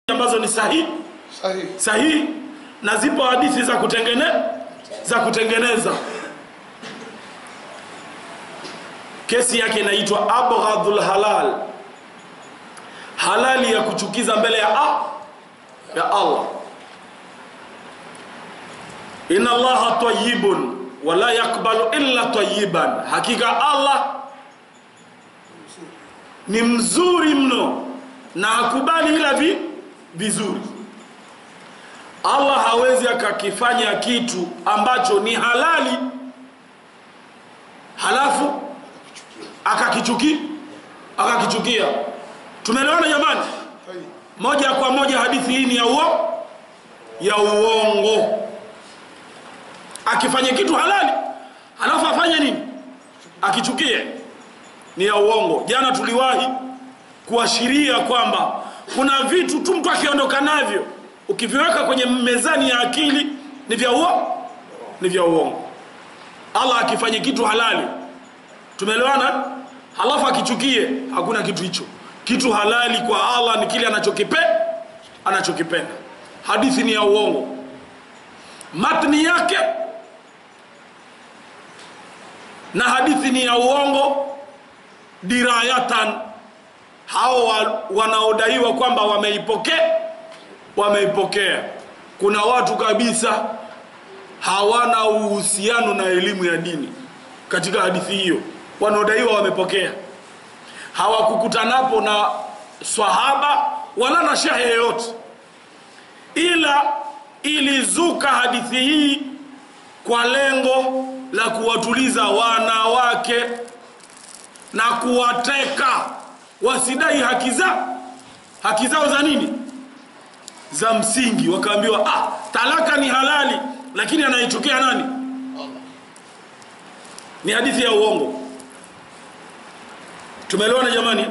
ambazo ni sahihi na zipo hadithi za kutengeneza. Kesi yake inaitwa abghadul halal, halali ya kuchukiza mbele ya Allah. Inna Allaha tayyibun wa la yakbalu illa tayyiban, hakika Allah ni mzuri mno na hakubali ila vizuri. Allah hawezi akakifanya kitu ambacho ni halali halafu akakichukia. Tumeelewana jamani? Moja kwa moja hadithi hii ni ya uongo. Akifanya kitu halali halafu afanye nini? Akichukie, ni ya uongo. Jana tuliwahi kuashiria kwamba kuna vitu tu mtu akiondoka navyo ukiviweka kwenye mezani ya akili ni vya uongo. Allah akifanya kitu halali, tumeelewana, halafu akichukie, hakuna kitu hicho. Kitu halali kwa Allah ni kile anachokipenda. Hadithi ni ya uongo, matni yake na hadithi ni ya uongo dirayatan. Hao wanaodaiwa kwamba wameipokea, kuna watu kabisa hawana uhusiano na elimu ya dini. Katika hadithi hiyo wanaodaiwa wamepokea, hawakukutanapo na swahaba wala na shehe yoyote, ila ilizuka hadithi hii kwa lengo la kuwatuliza wanawake na kuwateka wasidai haki zao za nini? Za msingi. Wakaambiwa talaka ni halali, lakini anaichukia nani? Ni hadithi ya uongo. Tumeelewana jamani?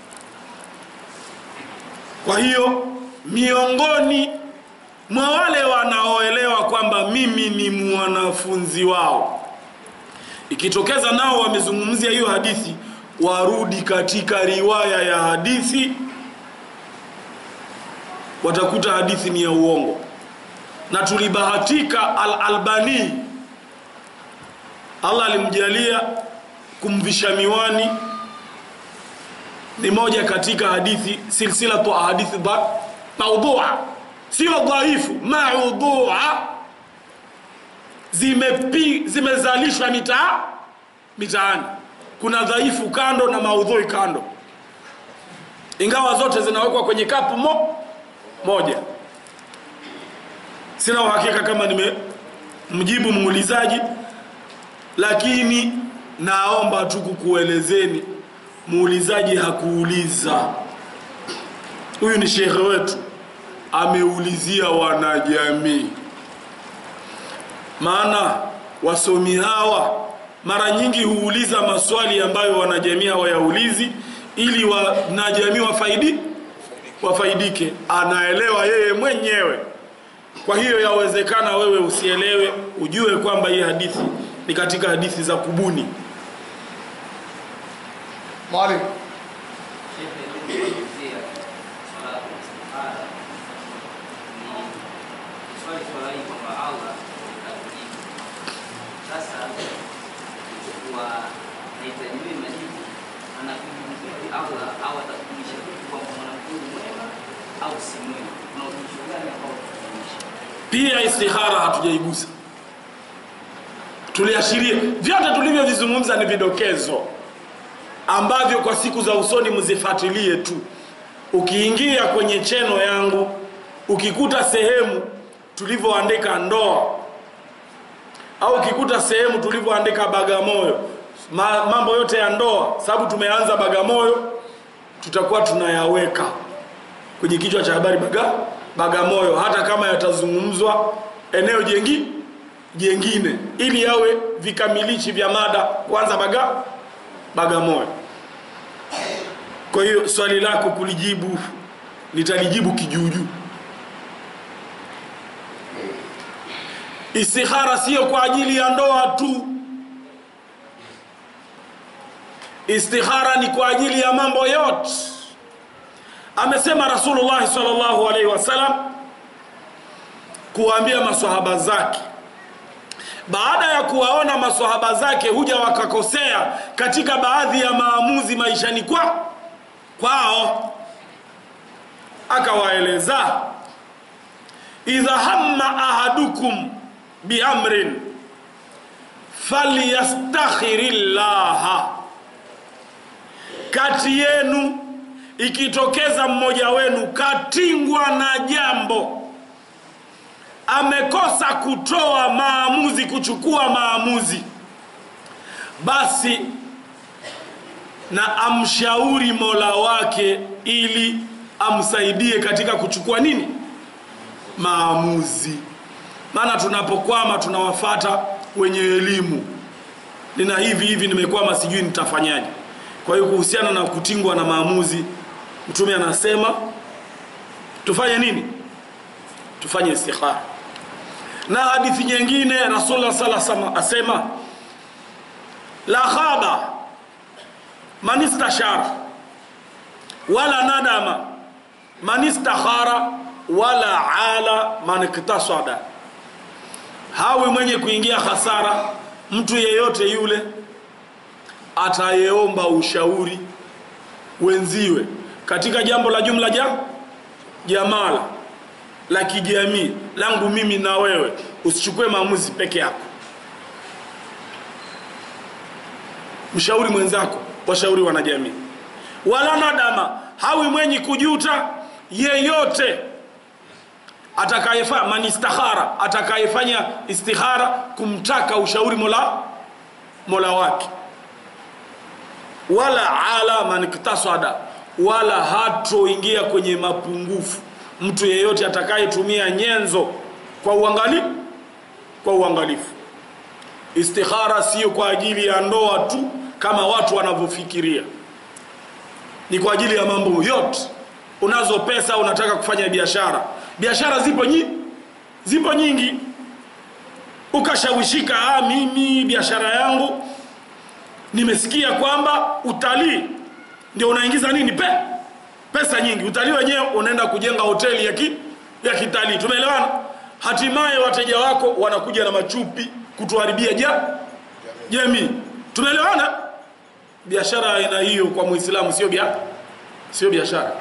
Kwa hiyo miongoni mwa wale wanaoelewa kwamba mimi ni mwanafunzi wao, ikitokeza nao wamezungumzia hiyo hadithi, warudi katika riwaya ya hadithi, watakuta hadithi ni ya uongo. Na tulibahatika Al-Albani, Allah alimjalia kumvisha miwani, ni moja katika hadithi silsilatu hadithi maudhu'a, sio dhaifu, maudhu'a, zimezalishwa mitaani. Kuna dhaifu kando na maudhui kando, ingawa zote zinawekwa kwenye kapu moja. Sina uhakika kama nimemjibu muulizaji, lakini naomba tu kukuelezeni, muulizaji hakuuliza. Huyu ni shekhe wetu, ameulizia wanajamii. Maana wasomi hawa mara nyingi huuliza maswali ambayo wanajamii hawayaulizi, ili wanajamii wafaidike. Anaelewa yeye mwenyewe. Kwa hiyo yawezekana wewe usielewe, ujue kwamba hii hadithi ni katika hadithi za kubuni. Mwalimu, pia istikhara hatujaigusa. Tuliashiria vyote tulivyovizungumza ni vidokezo ambavyo kwa siku za usoni mzifuatilie tu. Ukiingia kwenye cheno yangu, ukikuta sehemu tulivyoandika ndoa, au ukikuta sehemu tulivyoandika Bagamoyo, mambo yote ya ndoa, sababu tumeanza Bagamoyo, tutakuwa tunayaweka kwenye kichwa cha habari Bagamoyo, hata kama yatazungumzwa eneo jengine, ili yawe vikamilishi vya mada kwanza Bagamoyo. Kwa hiyo swali lako kulijibu, nitalijibu kijuju. Istikhara sio kwa ajili ya ndoa tu. Istikhara ni kwa ajili ya mambo yote Amesema Rasulullah sallallahu alaihi wasallam kuambia maswahaba zake, baada ya kuwaona maswahaba zake huja wakakosea katika baadhi ya maamuzi maishani kwao, akawaeleza, idha hamma ahadukum biamrin falyastakhirillaha, kati yenu ikitokeza mmoja wenu katingwa na jambo, amekosa kutoa maamuzi, kuchukua maamuzi, basi na amshauri Mola wake ili amsaidie katika kuchukua nini? Maamuzi. Maana tunapokwama tunawafata wenye elimu, nina hivi nimekwama, sijui nitafanyaje. Kwa hiyo kuhusiana na kutingwa na maamuzi, Mtume anasema tufanye nini? Tufanye istikhara. Na hadithi nyingine Rasulullah sallallahu alaihi wasallam asema, la khaba man istashara wala nadama man istakhara wala ala man iktasada. Hawi mwenye kuingia hasara mtu yeyote yule atayeomba ushauri wenziwe katika jambo la jumla jamala la kijamii langu mimi na wewe. Usichukue maamuzi peke yako, mshauri mwenzako, washauri wanajamii. Wala nadama, hawi mwenye kujuta yeyote atakayefanya manistakhara, atakayefanya istikhara kumtaka ushauri Mola wake. Wala ala man iktasada, wala hatoingia kwenye mapungufu mtu yeyote atakayetumia nyenzo kwa uangalifu. Istikhara sio kwa ajili ya ndoa tu kama watu wanavyofikiria, ni kwa ajili ya mambo yote. Unazo pesa, unataka kufanya biashara zipo nyingi, ukashawishika, mimi biashara yangu nimesikia kwamba utalii ndio unaingiza nini pesa nyingi. Utalii wenyewe unaenda kujenga hoteli ya kitalii, tumeelewana? Hatimaye wateja wako wanakuja na machupi kutuharibia jamii, tumeelewana? Biashara aina hiyo kwa Muislamu sio biashara.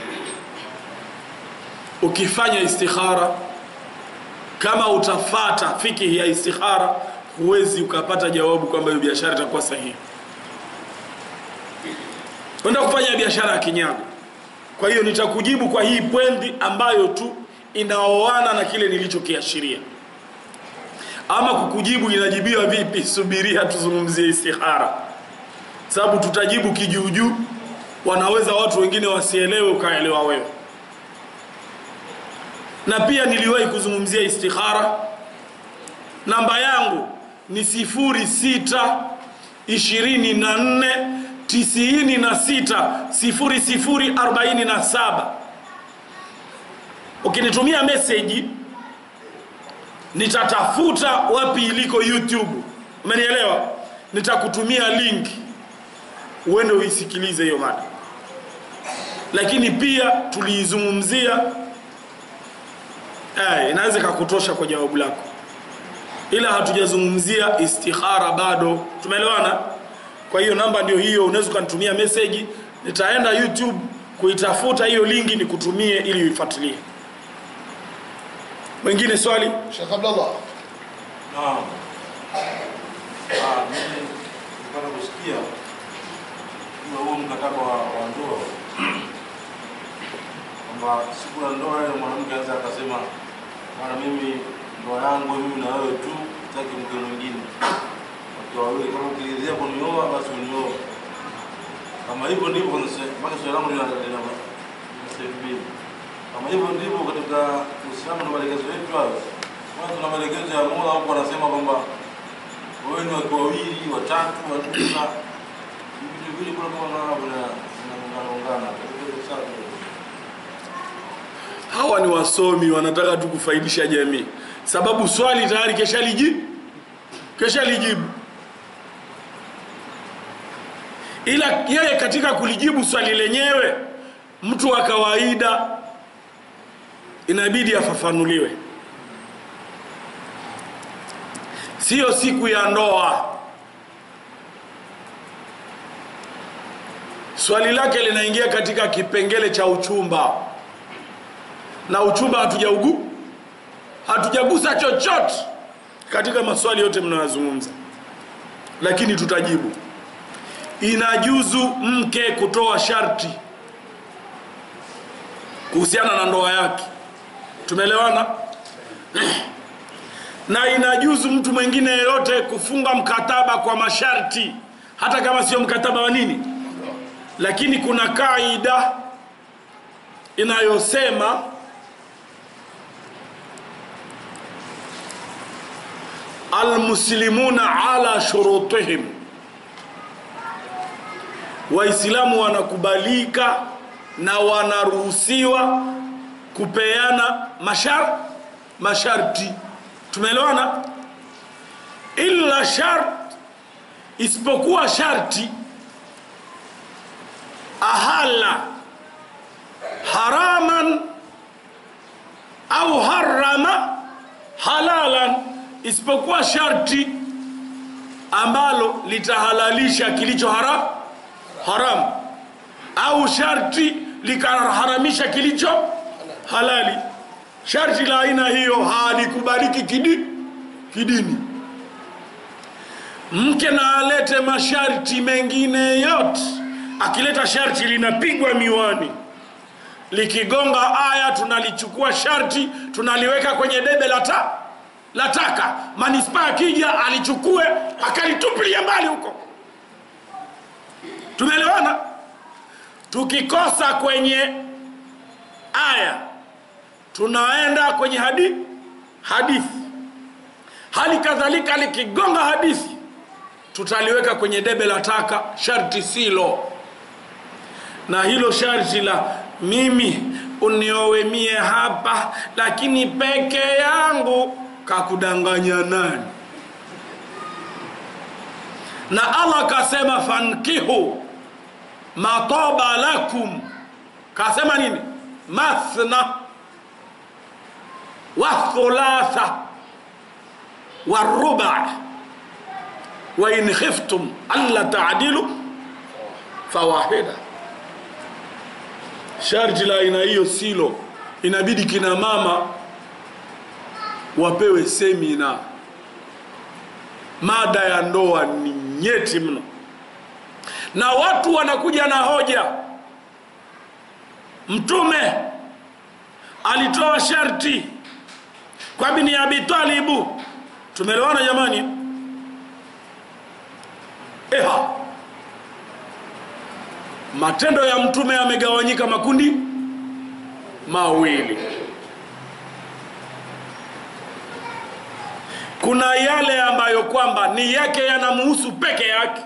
Ukifanya istikhara, kama utafata fikihi ya istikhara, huwezi ukapata jawabu kwamba hiyo biashara itakuwa sahihi. Wenda kufanya biashara ya kinyago. Kwa hiyo nitakujibu kwa hii pointi ambayo tu inaoana na kile nilichokiashiria. Ama kukujibu inajibiwa vipi, subiria tuzungumzie istikhara, sababu tutajibu kijuujuu, wanaweza watu wengine wasielewe ukaelewa wewe. Na pia niliwahi kuzungumzia istikhara, namba yangu ni 0624960047. Ukinitumia message nitatafuta wapi iliko YouTube, umenielewa? Nitakutumia link uende uisikilize hiyo mada. Lakini pia tuliizungumzia, inaweza kukutosha kwa jawabu lako, ila hatujazungumzia istikhara bado, tumeelewana? Kwa hiyo namba ndio hiyo, unaweza kunitumia message, nitaenda YouTube kuitafuta hiyo linki nikutumie ili uifuatilie. Wengine swali? Sheikh Abdullah. Naam. Mimi nataka kusikia huo mkataba wa ndoa, kwamba siku ya ndoa ile mwanamke anaweza akasema, bwana, mimi ndoa yangu mimi na wewe tu, sitaki mke mwingine. Watu wawili kama ukilizia kunioa basi unioa. Kama hivyo ndivyo mpaka swali langu linasema. Kama hivyo ndivyo katika Uislamu na maelekezo yetu hayo. Kwanza tuna maelekezo ya Mola hapo anasema kwamba wewe ni watu wawili, watatu, wanne, vitu vile kuna hawa ni wasomi wanataka tu kufaidisha jamii, sababu swali tayari keshalijibu. Ila yeye katika kulijibu swali lenyewe mtu wa kawaida inabidi afafanuliwe. Sio siku ya ndoa. Swali lake linaingia katika kipengele cha uchumba, na uchumba hatujagusa chochote katika maswali yote mnayozungumza, lakini tutajibu. Inajuzu mke kutoa sharti kuhusiana na ndoa yake, tumeelewana? Na inajuzu mtu mwingine yeyote kufunga mkataba kwa masharti, hata kama sio mkataba wa nini. Lakini kuna kaida inayosema almuslimuna ala shurutihim, Waislamu wanakubalika na wanaruhusiwa kupeana masharti, tumeelewana? Illa shart, isipokuwa sharti ahala haraman au harama halalan, isipokuwa sharti ambalo litahalalisha kilicho haram au sharti likaharamisha kilicho halali. Sharti la aina hiyo halikubaliki kidini. Mke na alete masharti mengine yote, akileta sharti linapigwa miwani. Likigonga aya tunalichukua sharti tunaliweka kwenye debe la taka. Manispaa akija alichukue akalitupilia mbali huko. Tumeelewana? Tukikosa kwenye aya tunaenda kwenye hadithi. Hali kadhalika likigonga hadithi tutaliweka kwenye debe la taka, sharti silo. Na hilo sharti la mimi uniowe mie hapa lakini peke yangu, kakudanganya nani? Na Allah kasema fankihu mataba lakum, kasema nini? Mathna wa thulatha wa ruba wa in khiftum alla ta'dilu fawahida. Sharti la aina hiyo silo. Inabidi kina mama wapewe semina. Mada ya ndoa ni nyeti mno, na watu wanakuja na hoja. Mtume alitoa sharti kwa Ibn Abi Talib. Tumeelewana jamani? Matendo ya mtume yamegawanyika makundi mawili. Kuna yale ambayo kwamba ni yake yanamhusu peke yake,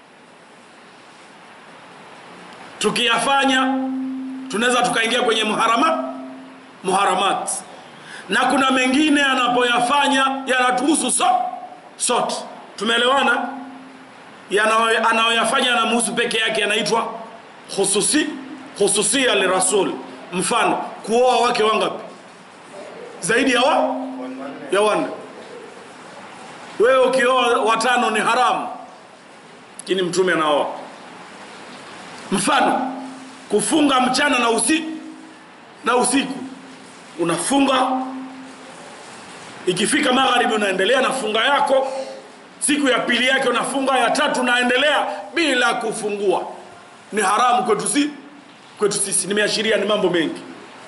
tukiyafanya tunaweza tukaingia kwenye muharamat. Na kuna mengine anapoyafanya yanatuhusu sote. Tumeelewana? Anayoyafanya yanamhusu peke yake yanaitwa hususia li rasul. Mfano, kuoa wake wangapi? Zaidi ya wanne. Wewe ukioa watano ni haramu, lakini mtume anaoa. Mfano, kufunga mchana na usiku. Unafunga, ikifika magharibi unaendelea na funga yako, siku ya pili yake unafunga, ya tatu unaendelea bila kufungua. Ni haramu kwetu sisi. Nimeashiria ni mambo mengi.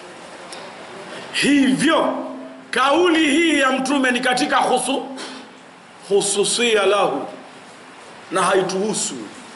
Hivyo kauli hii ya mtume ni katika hususia lahu, na haituhusu,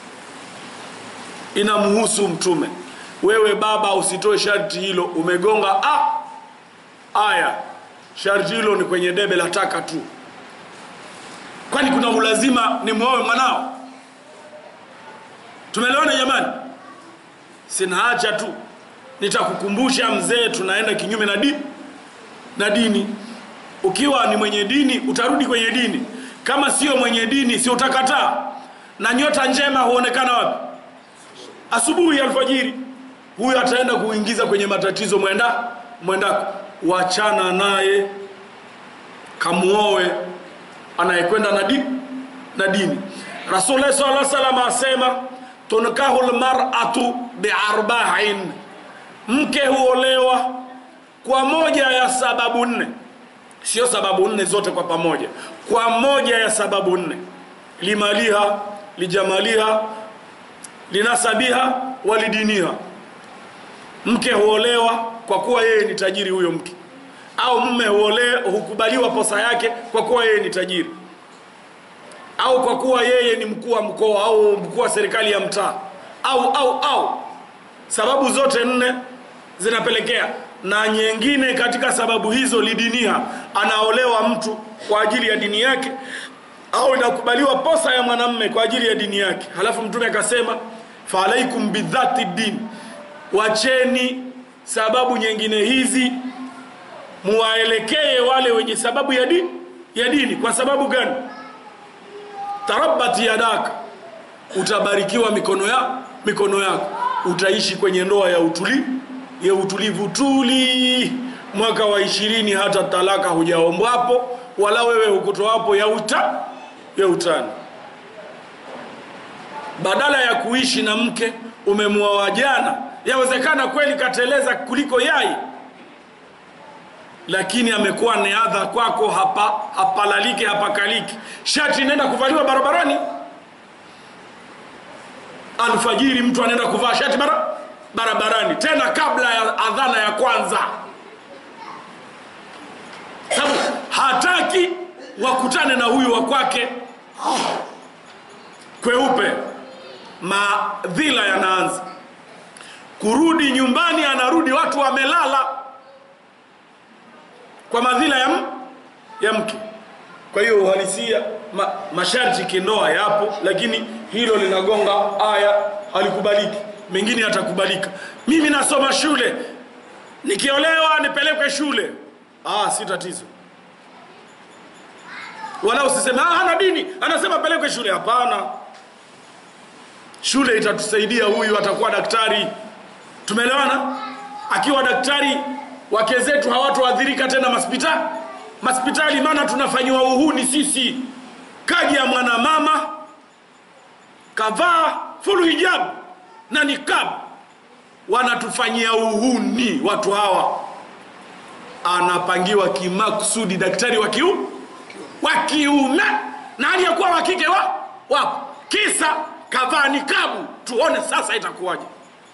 inamhusu mtume. Wewe baba usitoe sharti hilo, umegonga aya. Sharti hilo ni kwenye debe la taka tu. Kwani kuna ulazima ni muoe mwanao? Tumeelewana jamani? Sinaacha tu nitakukumbusha mzee, tunaenda kinyume na dini. Ukiwa ni mwenye dini utarudi kwenye dini, kama sio mwenye dini si utakataa. Na nyota njema huonekana wapi? Asubuhi, alfajiri huyu ataenda kuingiza kwenye matatizo mwendako. Wachana naye, kamuoe anayekwenda na dini. Rasulullah sallallahu alaihi wasallam asema tunkahul mar'atu bi'arba'in, mke huolewa kwa moja ya sababu 4. Sio sababu 4 zote kwa pamoja, kwa moja ya sababu 4. Limaliha, lijamaliha, linasabiha, walidiniha. Mke huolewa kwa kuwa yeye ni tajiri huyo mke, au mume hukubaliwa posa yake kwa kuwa yeye ni tajiri, au kwa kuwa yeye ni mkuu wa mkoa au mkuu wa serikali ya mtaa, au sababu zote 4 zinapelekea. Na nyingine katika sababu hizo, lidinia, anaolewa mtu kwa ajili ya dini yake, au inakubaliwa posa ya mwanamume kwa ajili ya dini yake. Halafu Mtume akasema fa alaikum bidhati din, wacheni sababu nyingine hizi, muwaelekee wale wenye sababu ya dini. Kwa sababu gani? Tarabbati yadaka, utabarikiwa mikono yako, utaishi kwenye ndoa ya utulivu tuli mwaka wa 20, hata talaka hujaombwapo wala wewe hukutoapo ya utani. Badala ya kuishi na mke umemuoa jana, yawezekana kweli kateleza kuliko yai, lakini amekuwa neadha kwako, hapalaliki hapakaliki. Shati nenda kuvaliwa barabarani, alfajiri mtu anaenda kuvaa shati barabarani, tena kabla ya adhana ya kwanza, sababu hataki wakutane na huyu wa kwake kweupe. Madhila yanaanza kurudi nyumbani, anarudi watu wamelala kwa madhila ya mke. Kwa hiyo uhalisia masharti kindoa yapo, lakini hilo linagonga aya, halikubaliki. Mengine yatakubalika. Mimi nasoma shule, nikiolewa nipelekwe shule, si tatizo. Wala usiseme hana dini, anasema pelekwe shule. Hapana, shule itatusaidia, huyu atakuwa daktari. Tumeelewana? Akiwa daktari, wake zetu hawatoadhirika tena maspitali, maana tunafanywa uhuni sisi. Kaji ya mwana mama kavaa full hijab na niqab, wanatufanyia uhuni watu hawa. Anapangiwa kimakusudi daktari wa kiume na aliyekuwa wa kike wapo, kisa kavaa nikabu. Tuone sasa itakuwaje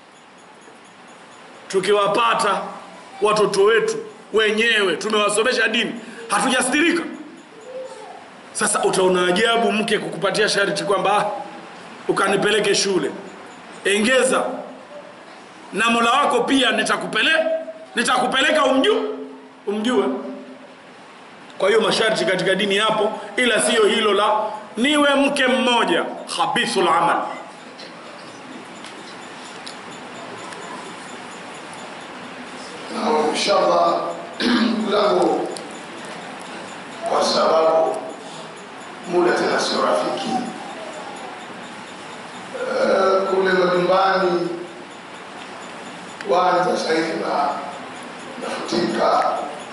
tukiwapata watoto wetu wenyewe tumewasomesha dini, hatujastirika. Sasa utaona ajabu mke kukupatia sharti kwamba ukanipeleke shule. Engeza na Mola wako pia nitakupeleka umjue. Kwa hiyo masharti katika dini yapo, ila sio hilo la niwe mke mmoja, khabithul amal. Na inshallah langu, kwa sababu muda tena sio rafiki, kule majumbani wanja sasa hivi nafutika,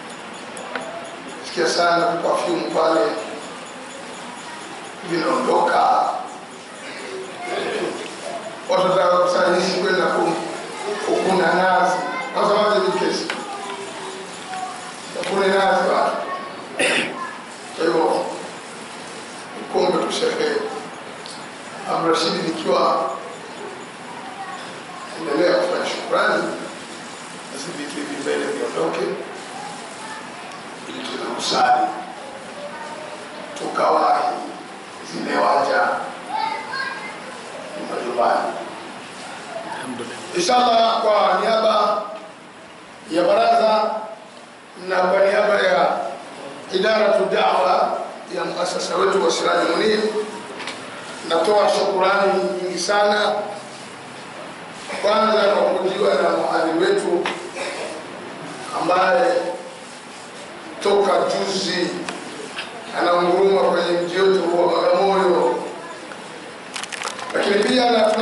sikia sana perfume pale vinaondoka, watu wataka kusanyisi kwenda kukuna nazi. Kwanza maji ni kesi, kukuna nazi watu. Kwa hiyo kumbe tushehe Amrashidi, nikiwa endelea kufanya shukrani, basi vitu hivi mbele viondoke, ili tunakusali tukawahi zimewaja majumbani. Inshallah, kwa niaba ya baraza na kwa niaba ya idaratu da'wa ya muasasa wetu wa Siraj Munir, natoa shukrani nyingi sana. Kwanza kwa kujiwa na muadhiri wetu ambaye toka juzi anaunguruma kwenye mji wetu wa Bagamoyo, lakini pia